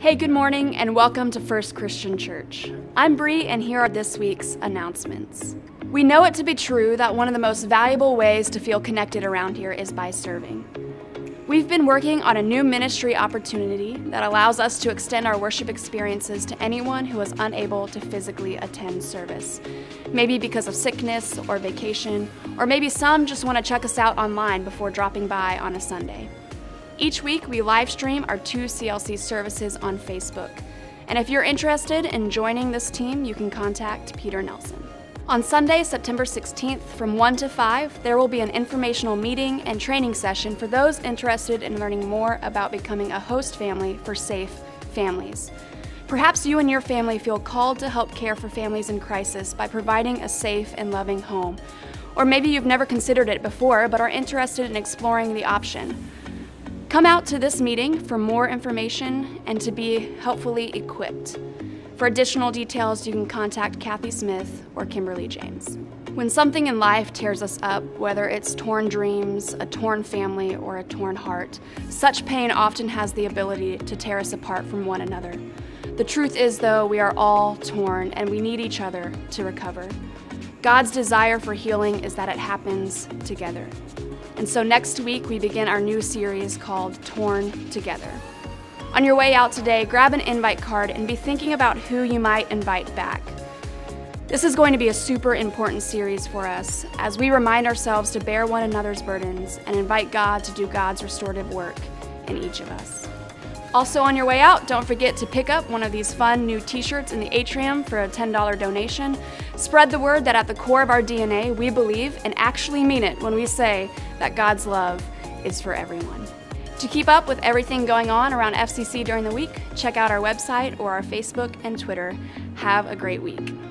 Hey, good morning and welcome to First Christian Church. I'm Bree and here are this week's announcements. We know it to be true that one of the most valuable ways to feel connected around here is by serving. We've been working on a new ministry opportunity that allows us to extend our worship experiences to anyone who is unable to physically attend service. Maybe because of sickness or vacation, or maybe some just want to check us out online before dropping by on a Sunday. Each week, we live stream our 2 CLC services on Facebook. And if you're interested in joining this team, you can contact Peter Nelson. On Sunday, September 16th, from 1 to 5, there will be an informational meeting and training session for those interested in learning more about becoming a host family for safe families. Perhaps you and your family feel called to help care for families in crisis by providing a safe and loving home. Or maybe you've never considered it before, but are interested in exploring the option. Come out to this meeting for more information and to be helpfully equipped. For additional details, you can contact Kathy Smith or Kimberly James. When something in life tears us up, whether it's torn dreams, a torn family, or a torn heart, such pain often has the ability to tear us apart from one another. The truth is, though, we are all torn and we need each other to recover. God's desire for healing is that it happens together. And so next week, we begin our new series called Torn Together. On your way out today, grab an invite card and be thinking about who you might invite back. This is going to be a super important series for us as we remind ourselves to bear one another's burdens and invite God to do God's restorative work in each of us. Also on your way out, don't forget to pick up one of these fun new t-shirts in the atrium for a $10 donation. Spread the word that at the core of our DNA, we believe and actually mean it when we say that God's love is for everyone. To keep up with everything going on around FCC during the week, check out our website or our Facebook and Twitter. Have a great week.